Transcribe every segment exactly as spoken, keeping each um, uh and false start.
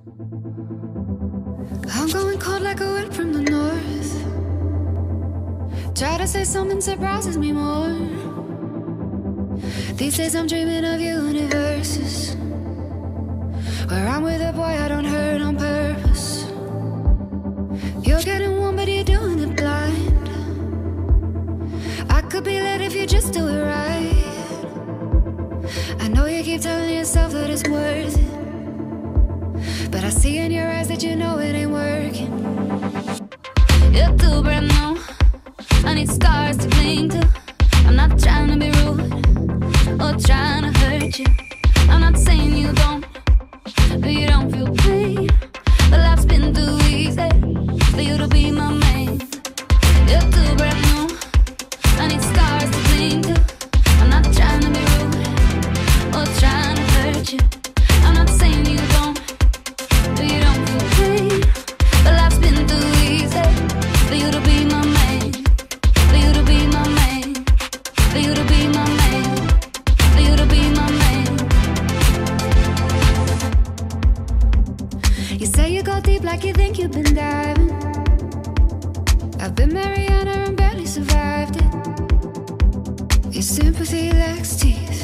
I'm going cold like a wind from the north. Try to say something surprises me more. These days I'm dreaming of universes where I'm with a boy I don't hurt on purpose. You're getting warm but you're doing it blind. I could be late if you just do it right. I know you keep telling yourself that it's worth it, but I see in your eyes that you know it ain't working. You're too brand new, I need scars to cling to. I'm not trying to be rude or trying to hurt you. I'm not saying you don't, but you don't feel pain. But life's been too easy for you to be my man. You're too brand new, I need scars to cling to. I'm not trying to be rude or trying to hurt you. I'm not saying you don't, but you don't feel pain. But life's been too easy for you to be my man. For you to be my man. For you to be my man. For you to be my man. You say you go deep like you think you've been diving. I've been Mariana and barely survived it. Your sympathy lacks teeth.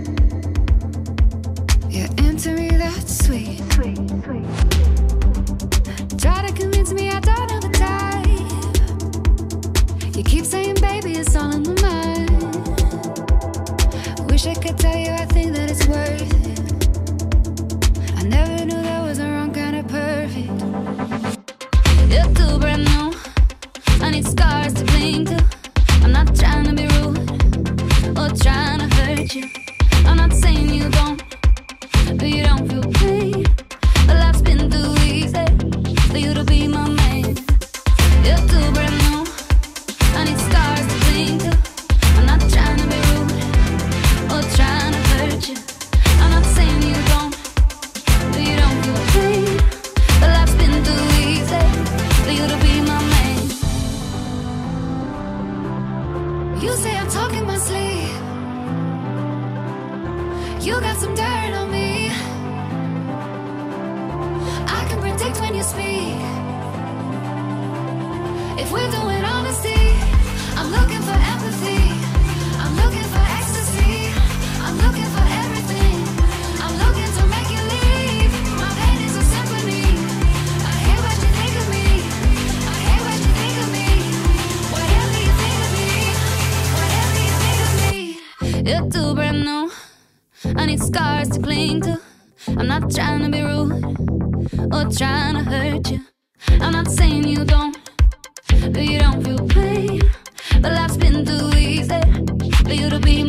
You're into me, that's sweet. Sweet, sweet. Try to convince me I don't have the type. You keep saying, baby, it's all in the mind. Wish I could tell you I think that it's worth it. I never knew there was a wrong kind of perfect. You're too brand new, I need scars to cling to. I'm not trying to be rude or trying to hurt you. I'm not saying you don't, but you don't feel pain. But life's been too easy for you to be my man. You're too brand new, I need scars to cling to. I'm not trying to be rude or trying to hurt you. I'm not saying you don't, but you don't feel pain. But life's been too easy for you to be my man. You say I'm talking my sleep. You got some dirt on me. I can predict when you speak. If we're doing honesty, I'm looking for empathy. I'm looking for ecstasy. I'm looking for everything. I'm looking to make you leave. My pain is a symphony. I hear what you think of me. I hear what you think of me. Whatever you think of me. Whatever you think of me. You're too brand new, I need scars to cling to. I'm not trying to be rude or trying to hurt you. I'm not saying you don't, but you don't feel pain. But life's been too easy for you to be